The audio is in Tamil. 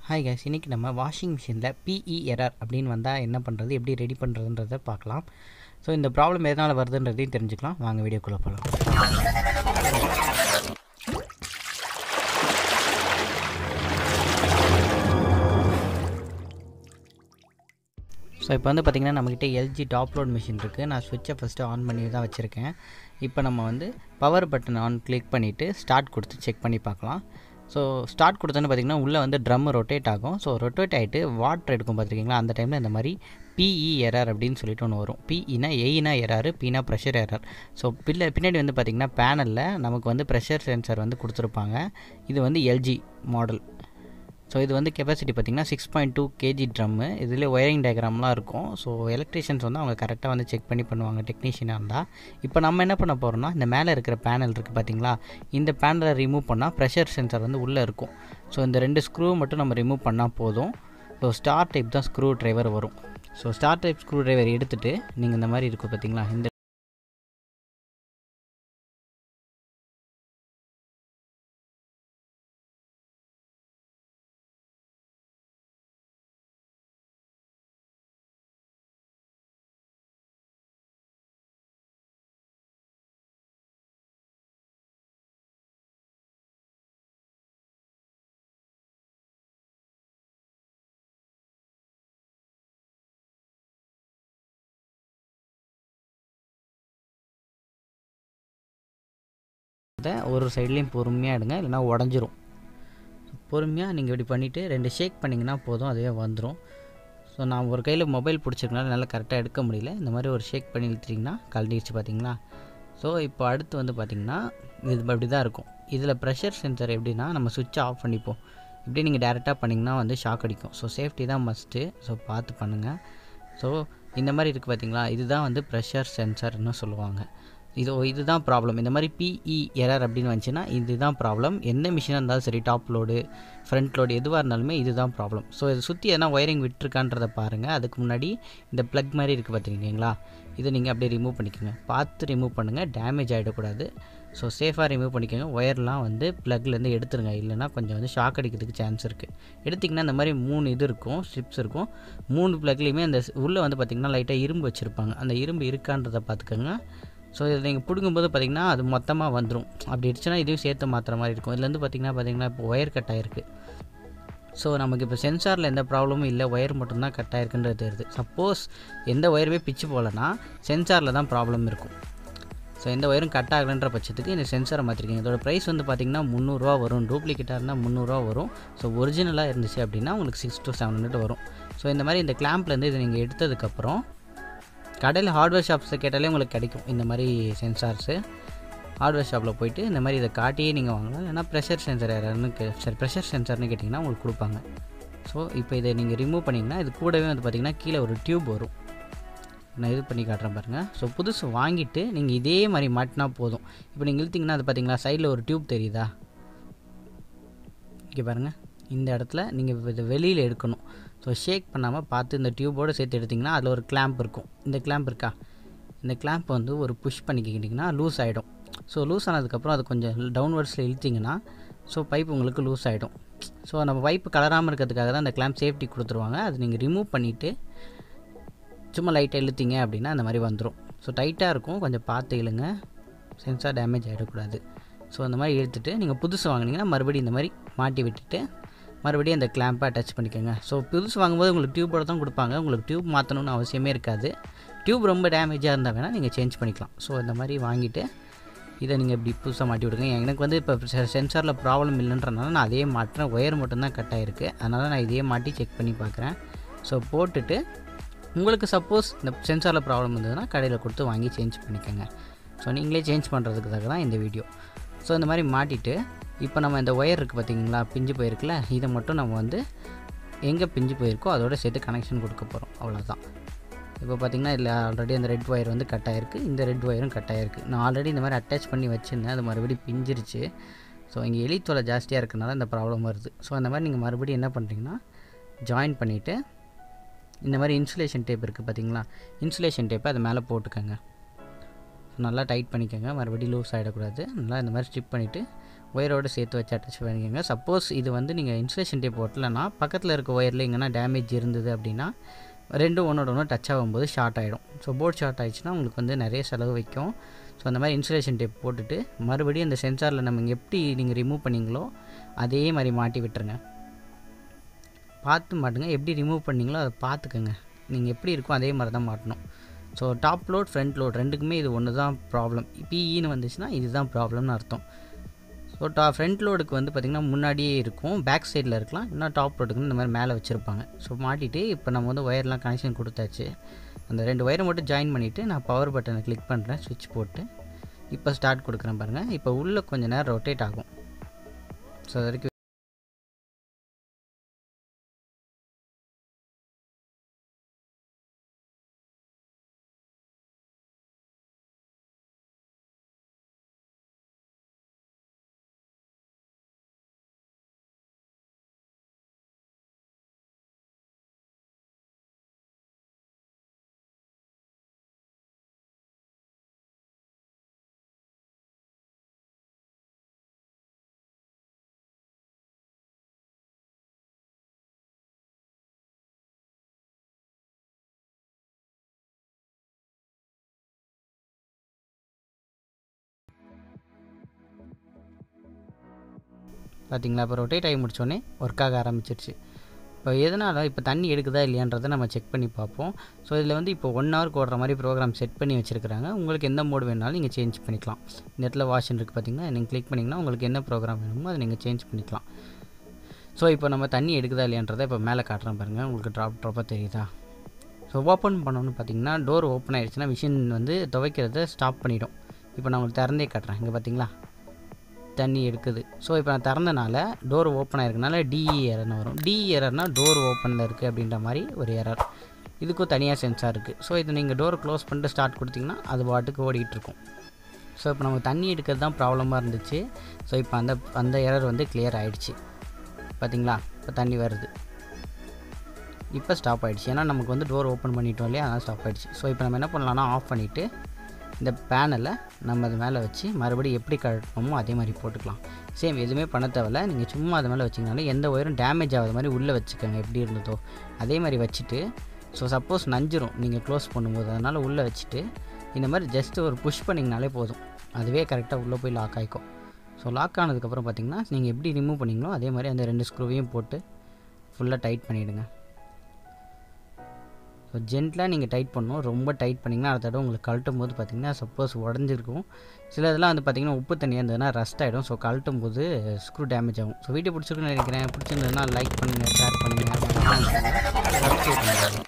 ஹாய் கைஸ், இன்றைக்கி நம்ம வாஷிங் மிஷினில் பிஇ எரர் அப்படின்னு வந்தால் என்ன பண்ணுறது, எப்படி ரெடி பண்ணுறதுன்றதை பார்க்கலாம். ஸோ இந்த ப்ராப்ளம் எதனால் வருதுன்றதையும் தெரிஞ்சுக்கலாம். வாங்க வீடியோக்குள்ளே போகலாம். ஸோ இப்போ வந்து பார்த்திங்கன்னா நம்மக்கிட்ட எல்ஜி டாப் லோட் மிஷின் இருக்குது. நான் ஸ்விட்சை ஃபஸ்ட்டு ஆன் பண்ணி தான் வச்சுருக்கேன். இப்போ நம்ம வந்து பவர் பட்டன் ஆன் கிளிக் பண்ணிவிட்டு ஸ்டார்ட் கொடுத்து செக் பண்ணி பார்க்கலாம். ஸோ ஸ்டார்ட் கொடுத்தோன்னு பார்த்திங்கன்னா உள்ளே வந்து ட்ரம் ரொட்டேட் ஆகும். ஸோ ரொட்டேட் ஆகிட்டு வாட்டர் எடுக்கும் பார்த்துருக்கீங்களா, அந்த டைமில் இந்த மாதிரி பிஇ எரர் அப்படின்னு சொல்லிட்டு ஒன்று வரும். பிஇனா எயினா எரர், பினா ப்ரெஷர் எரர். ஸோ பின்னாடி வந்து பார்த்திங்கன்னா பேனலில் நமக்கு வந்து ப்ரெஷர் சென்சர் வந்து கொடுத்துருப்பாங்க. இது வந்து எல்ஜி மாடல். ஸோ இது வந்து கெப்பாசிட்டி பார்த்திங்கன்னா 6.2 kg ட்ரம்மு. இதில் ஒயரிங் டயக்ராம்லாம் இருக்கும். ஸோ எலக்ட்ரிஷியன்ஸ் வந்து அவங்க கரெக்டாக வந்து செக் பண்ணி பண்ணுவாங்க, டெக்னீஷியனாக இருந்தால். இப்போ நம்ம என்ன பண்ண போகிறோம்னா, இந்த மேலே இருக்கிற பேனல் இருக்குது பார்த்திங்களா, இந்த பேனலை ரிமூவ் பண்ணால் ப்ரெஷர் சென்சர் வந்து உள்ளே இருக்கும். ஸோ இந்த 2 ஸ்க்ரூ மட்டும் நம்ம ரிமூவ் பண்ணால் போதும். ஸோ ஸ்டார் டைப் தான் ஸ்க்ரூ ட்ரைவர் வரும். So star type screwdriver எடுத்துகிட்டு நீங்கள் இந்த மாதிரி இருக்கும் பார்த்திங்களா, இந்த ஒரு சைட்லேயும் பொறுமையாக எடுங்க, இல்லைனா உடஞ்சிரும். பொறுமையாக நீங்கள் இப்படி பண்ணிவிட்டு 2 ஷேக் பண்ணிங்கன்னா போதும், அதுவே வந்துடும். ஸோ நான் ஒரு கையில் மொபைல் பிடிச்சிருக்கனால நல்லா கரெக்டாக எடுக்க முடியல. இந்த மாதிரி ஒரு ஷேக் பண்ணி இழுத்துட்டிங்கன்னா கழட்டிடுச்சு பார்த்தீங்களா. ஸோ இப்போ அடுத்து வந்து பார்த்திங்கன்னா இது அப்படி தான் இருக்கும். இதில் ப்ரெஷர் சென்சர் எப்படின்னா, நம்ம சுவிட்சை ஆஃப் பண்ணிப்போம். இப்படி நீங்கள் டேரெக்டாக பண்ணிங்கன்னா வந்து ஷாக் அடிக்கும். ஸோ சேஃப்டி தான் மஸ்ட்டு. ஸோ பார்த்து பண்ணுங்கள். ஸோ இந்த மாதிரி இருக்குது பார்த்திங்களா, இதுதான் வந்து ப்ரெஷர் சென்சர்னு சொல்லுவாங்க. இதுதான் ப்ராப்ளம். இந்த மாதிரி பிஇ எரர் அப்படின்னு வந்துச்சுன்னா இதுதான் ப்ராப்ளம். எந்த மிஷினாக இருந்தாலும் சரி, டாப் லோடு, ஃப்ரண்ட் லோடு எதுவாக இருந்தாலுமே இதுதான் ப்ராப்ளம். ஸோ இதை சுற்றி எதனா ஒயரிங் விட்டுருக்கான்றதை பாருங்கள். அதுக்கு முன்னாடி இந்த ப்ளக் மாதிரி இருக்குது பார்த்துருக்கீங்களா, இதை நீங்கள் அப்படியே ரிமூவ் பண்ணிக்கோங்க. பார்த்து ரிமூவ் பண்ணுங்கள், டேமேஜ் ஆகிடக்கூடாது. ஸோ சேஃபாக ரிமூவ் பண்ணிக்கோங்க. ஒயர்லாம் வந்து ப்ளக்லேருந்து எடுத்துருங்க, இல்லைனா கொஞ்சம் வந்து ஷாக் அடிக்கிறதுக்கு சான்ஸ் இருக்குது. எடுத்திங்கன்னா இந்த மாதிரி 3 இது இருக்கும், ஸ்ட்ரிப்ஸ் இருக்கும். 3 ப்ளக்லேயுமே அந்த உள்ளே வந்து பார்த்திங்கன்னா லைட்டாக இரும்பு வச்சுருப்பாங்க. அந்த இரும்பு இருக்கான்றதை பார்த்துக்கோங்க. ஸோ இதை நீங்கள் பிடுங்கும்போது பார்த்திங்கன்னா அது மொத்தமாக வந்துடும். அப்படி இருந்துச்சுன்னா இதையும் சேர்த்து மாற்றுற மாதிரி இருக்கும். இதுலேருந்து பார்த்திங்கன்னா இப்போ ஒயர் கட் ஆகிருக்கு. ஸோ நமக்கு இப்போ சென்சாரில் எந்த ப்ராப்ளமும் இல்லை, ஒயர் மட்டும்தான் கட் ஆகிருக்குன்றது தெரியுது. சப்போஸ் எந்த ஒயருமே பிச்சு போகலன்னா சென்சாரில் தான் ப்ராப்ளம் இருக்கும். ஸோ எந்த ஒயரும் கட் ஆகலைன்ற பட்சத்துக்கு இந்த சென்சாரை மாற்றிருக்கீங்க. இதோட ப்ரைஸ் வந்து பார்த்திங்கன்னா 300 ரூபா வரும். டூப்ளிகேட்டாக இருந்தால் 300 ரூபா வரும். ஸோ ஒரிஜினலாக இருந்துச்சு அப்படின்னா உங்களுக்கு 600 to 700 வரும். ஸோ இந்த மாதிரி இந்த கிளாம்ப்லேருந்து இதை நீங்கள் எடுத்ததுக்கப்புறம் கடையில் ஹார்ட்வேர் ஷாப்ஸில் கேட்டாலே உங்களுக்கு கிடைக்கும் இந்த மாதிரி சென்சார்ஸு. ஹார்ட்வேர் ஷாப்பில் போய்ட்டு இந்த மாதிரி இதை காட்டியே நீங்கள் வாங்கலாம். இல்லைனா ப்ரெஷர் சென்சர் யாரான்னு ப்ரெஷர் சென்சர்னு கேட்டிங்கன்னா உங்களுக்கு கொடுப்பாங்க. ஸோ இப்போ இதை நீங்கள் ரிமூவ் பண்ணிங்கன்னா இது கூடவே வந்து பார்த்திங்கன்னா கீழே ஒரு டியூப் வரும். நான் இது பண்ணி காட்டுறேன் பாருங்கள். ஸோ புதுசு வாங்கிட்டு நீங்கள் இதே மாதிரி மாட்டினா போதும். இப்போ நீங்கள் இழுத்திங்கன்னா அது பார்த்திங்களா, சைடில் ஒரு டியூப் தெரியுதா, இங்கே பாருங்கள். இந்த இடத்துல நீங்கள் இதை வெளியில் எடுக்கணும். ஸோ ஷேக் பண்ணாமல் பார்த்து இந்த டியூபோடு சேர்த்து எடுத்திங்கன்னா அதில் ஒரு கிளாம்ப் இருக்கும். இந்த கிளாம்ப் இருக்கா, இந்த கிளாம்ப் வந்து ஒரு புஷ் பண்ணிக்கிட்டிங்கன்னா லூஸ் ஆகிடும். ஸோ லூஸ் ஆனதுக்கப்புறம் அது கொஞ்சம் டவுன்வர்ட்ஸில் இழுத்திங்கன்னா ஸோ பைப் உங்களுக்கு லூஸ் ஆகிடும். ஸோ நம்ம பைப்பு கலராமல் இருக்கிறதுக்காக தான் அந்த கிளாம்ப் சேஃப்டி கொடுத்துருவாங்க. அது நீங்கள் ரிமூவ் பண்ணிவிட்டு சும்மா லைட்டாக இழுத்திங்க அப்படின்னா அந்த மாதிரி வந்துடும். ஸோ டைட்டாக இருக்கும், கொஞ்சம் பார்த்து இழுங்க, சென்சார் டேமேஜ் ஆகிடக்கூடாது. ஸோ அந்த மாதிரி இழுத்துட்டு நீங்கள் புதுசு வாங்கினீங்கன்னா மறுபடியும் இந்த மாதிரி மாட்டி விட்டுட்டு மறுபடியும் அந்த கிளாம்பை அட்டாச் பண்ணிக்கோங்க. ஸோ புதுசு வாங்கும்போது உங்களுக்கு டியூபோட தான் கொடுப்பாங்க. உங்களுக்கு டியூப் மாற்றணும்னு அவசியமே இருக்காது. டியூப் ரொம்ப டேமேஜாக இருந்தால் வேணால் நீங்கள் சேஞ்ச் பண்ணிக்கலாம். ஸோ இந்த மாதிரி வாங்கிட்டு இதை நீங்கள் இப்படி புதுசாக மாட்டி விடுங்க. எனக்கு வந்து இப்போ சென்சாரில் ப்ராப்ளம் இல்லைன்றனால நான் அதே மாட்டுறேன். ஒயர் மட்டும்தான் கட் ஆகிருக்கு, அதனால் நான் இதே மாட்டி செக் பண்ணி பார்க்குறேன். ஸோ போட்டுட்டு உங்களுக்கு சப்போஸ் இந்த சென்சாரில் ப்ராப்ளம் இருந்ததுன்னா கடையில் கொடுத்து வாங்கி சேஞ்ச் பண்ணிக்கோங்க. ஸோ நீங்களே சேஞ்ச் பண்ணுறதுக்காக தான் இந்த வீடியோ. ஸோ இந்த மாதிரி மாட்டிட்டு இப்போ நம்ம இந்த ஒயர் இருக்குது பார்த்திங்களா, பிஞ்சு போயிருக்குல்ல, இதை மட்டும் நம்ம வந்து எங்கே பிஞ்சு போயிருக்கோ அதோடு சேர்த்து கனெக்ஷன் கொடுக்க போகிறோம். அவ்வளோதான். இப்போ பார்த்திங்கன்னா இதில் ஆல்ரெடி அந்த ரெட் ஒயர் வந்து கட் ஆகிருக்கு, இந்த ரெட் ஒயரும் கட் ஆகிருக்கு. நான் ஆல்ரெடி இந்த மாதிரி அட்டாச் பண்ணி வச்சுருந்தேன், அது மறுபடியும் பிஞ்சிருச்சு. ஸோ இங்கே எலித்தொலை ஜாஸ்தியாக இருக்கிறனால இந்த ப்ராப்ளம் வருது. ஸோ அந்த மாதிரி நீங்கள் மறுபடியும் என்ன பண்ணுறீங்கன்னா ஜாயின் பண்ணிவிட்டு இந்த மாதிரி இன்சுலேஷன் டேப் இருக்குது பார்த்திங்களா, இன்சுலேஷன் டேப்பை அது மேலே போட்டுக்கோங்க. நல்லா டைட் பண்ணிக்கோங்க, மறுபடியும் லூஸ் ஆகிடக்கூடாது. நல்லா இந்த மாதிரி ஸ்ட்ரிப் பண்ணிவிட்டு ஒயரோடு சேர்த்து வச்சு அட்டாச் பண்ணிக்கோங்க. சப்போஸ் இது வந்து நீங்கள் இன்சுலேஷன் டேப் போட்டலன்னா பக்கத்தில் இருக்க ஒயரில் எங்கன்னா டேமேஜ் இருந்தது அப்படின்னா ரெண்டும் ஒன்றோட ஒன்று டச் ஆகும்போது ஷார்ட் ஆகிடும். ஸோ போர்ட் ஷார்ட் ஆகிடுச்சுன்னா உங்களுக்கு வந்து நிறைய செலவு வைக்கும். ஸோ அந்த மாதிரி இன்சுலேஷன் டேப் போட்டுட்டு மறுபடியும் அந்த சென்சாரில் நம்ம எப்படி நீங்கள் ரிமூவ் பண்ணிங்களோ அதே மாதிரி மாட்டி விட்டுருங்க. பார்த்து மாட்டுங்க, எப்படி ரிமூவ் பண்ணிங்களோ அதை பார்த்துக்கோங்க. நீங்கள் எப்படி இருக்கோ அதே மாதிரி தான் மாட்டணும். So top load front load ரெண்டுக்குமே இது ஒன்று தான் ப்ராப்ளம். பிஇன்னு வந்துச்சுன்னா இதுதான் ப்ராப்ளம்னு அர்த்தம். ஸோ ஃப்ரண்ட் லோடுக்கு வந்து பார்த்திங்கன்னா முன்னாடியே இருக்கும், பேக் சைடில் இருக்கலாம். இன்னும் டாப் லோடுக்குன்னு இந்த மாதிரி மேலே வச்சுருப்பாங்க. ஸோ மாட்டிட்டு இப்போ நம்ம வந்து ஒயர்லாம் கனெக்ஷன் கொடுத்தாச்சு. அந்த 2 ஒயரை மட்டும் ஜாயின் பண்ணிவிட்டு நான் பவர் பட்டனை கிளிக் பண்ணுறேன், சுவிட்ச் போட்டு இப்போ ஸ்டார்ட் கொடுக்குறேன் பாருங்கள். இப்போ உள்ளே கொஞ்சம் நேரம் ரொட்டேட் ஆகும். ஸோ அது வரைக்கும் பார்த்திங்களா, இப்போ ரொட்டேட் ஆகி முடித்தோடனே ஒர்க் ஆக ஆரம்பிச்சிருச்சு. இப்போ எதனால் இப்போ தண்ணி எடுக்குதா இல்லையான்றதை நம்ம செக் பண்ணி பார்ப்போம். ஸோ இதில் வந்து இப்போ 1 ஹவருக்கு ஓடுற மாதிரி ப்ரோக்ராம் செட் பண்ணி வச்சுருக்காங்க. உங்களுக்கு எந்த மோடு வேணாலும் நீங்கள் சேஞ்ச் பண்ணிக்கலாம். இந்த இடத்துல வாஷன் இருக்குது பார்த்திங்கன்னா, நீங்கள் கிளிக் பண்ணிங்கன்னா உங்களுக்கு என்ன ப்ரோக்ராம் வேணுமோ அதை நீங்கள் சேஞ்ச் பண்ணிக்கலாம். ஸோ இப்போ நம்ம தண்ணி எடுக்குதா இல்லையான்றதை இப்போ மேலே காட்டுறேன் பாருங்கள், உங்களுக்கு ட்ராப்பாக தெரியுதா. ஸோ ஓப்பன் பண்ணோன்னு பார்த்திங்கன்னா டோர் ஓப்பன் ஆகிடுச்சுன்னா மிஷின் வந்து துவைக்கிறத ஸ்டாப் பண்ணிவிடும். இப்போ நான் உங்களுக்கு திறந்தே காட்டுறேன். இங்கே பார்த்திங்களா தண்ணி எடுக்குது. ஸோ இப்போ நான் திறந்தனால டோர் ஓப்பன் ஆகிருக்கனால டிஇ எரர்னு வரும். டிஇ எரர்னால் டோர் ஓப்பனில் இருக்குது அப்படின்ற மாதிரி ஒரு எரர். இதுக்கும் தனியாக சென்சார் இருக்குது. ஸோ இது நீங்கள் டோர் க்ளோஸ் பண்ணிட்டு ஸ்டார்ட் கொடுத்திங்கன்னா அது பாட்டுக்கு ஓடிட்டுருக்கும். ஸோ இப்போ நம்ம தண்ணி எடுக்கிறது தான் ப்ராப்ளமாக இருந்துச்சு. ஸோ இப்போ அந்த எரர் வந்து கிளியர் ஆகிடுச்சு. பார்த்திங்களா, இப்போ தண்ணி வருது. இப்போ ஸ்டாப் ஆகிடுச்சு. ஏன்னா நமக்கு வந்து டோர் ஓப்பன் பண்ணிட்டோம் இல்லையா, அதனால் ஸ்டாப் ஆகிடுச்சு. ஸோ இப்போ நம்ம என்ன பண்ணலாம்னா ஆஃப் பண்ணிவிட்டு இந்த பேனலை நம்ம அது மேலே வச்சு மறுபடியும் எப்படி கழட்டணுமோ அதே மாதிரி போட்டுக்கலாம். சேம் எதுவுமே பண்ண தேவையில்ல. நீங்கள் சும்மா அது மேலே வச்சிங்கனாலே எந்த ஒயரும் டேமேஜ் ஆகாத மாதிரி உள்ளே வச்சுக்கோங்க, எப்படி இருந்ததோ அதே மாதிரி வச்சுட்டு. ஸோ சப்போஸ் நஞ்சிரும் நீங்கள் க்ளோஸ் பண்ணும்போது, அதனால் உள்ளே வச்சுட்டு இந்த மாதிரி ஜஸ்ட்டு ஒரு புஷ் பண்ணிங்கனாலே போதும், அதுவே கரெக்டாக உள்ளே போய் லாக் ஆகிக்கும். ஸோ லாக் ஆனதுக்கப்புறம் பார்த்திங்கன்னா நீங்கள் எப்படி ரிமூவ் பண்ணிங்களோ அதே மாதிரி அந்த 2 ஸ்க்ரூவையும் போட்டு ஃபுல்லாக டைட் பண்ணிவிடுங்க. ஸோ ஜென்ட்லாக நீங்கள் டைட் பண்ணணும். ரொம்ப டைட் பண்ணிங்கன்னா அடுத்த தடவை உங்களுக்கு கழட்டும் போது பார்த்திங்கன்னா சப்போஸ் உடஞ்சிருக்கும். சில இதெல்லாம் வந்து பார்த்திங்கன்னா உப்பு தண்ணியாக இருந்ததுன்னா ரஸ்ட் ஆகிடும். ஸோ கழட்டும் போது ஸ்க்ரூ டேமேஜ் ஆகும். ஸோ வீடியோ பிடிச்சிருக்குன்னு நினைக்கிறேன். பிடிச்சிருந்ததுன்னா லைக் பண்ணுங்கள், ஷேர் பண்ணுங்கள், சப்ஸ்கிரைப் பண்ணுங்கள்.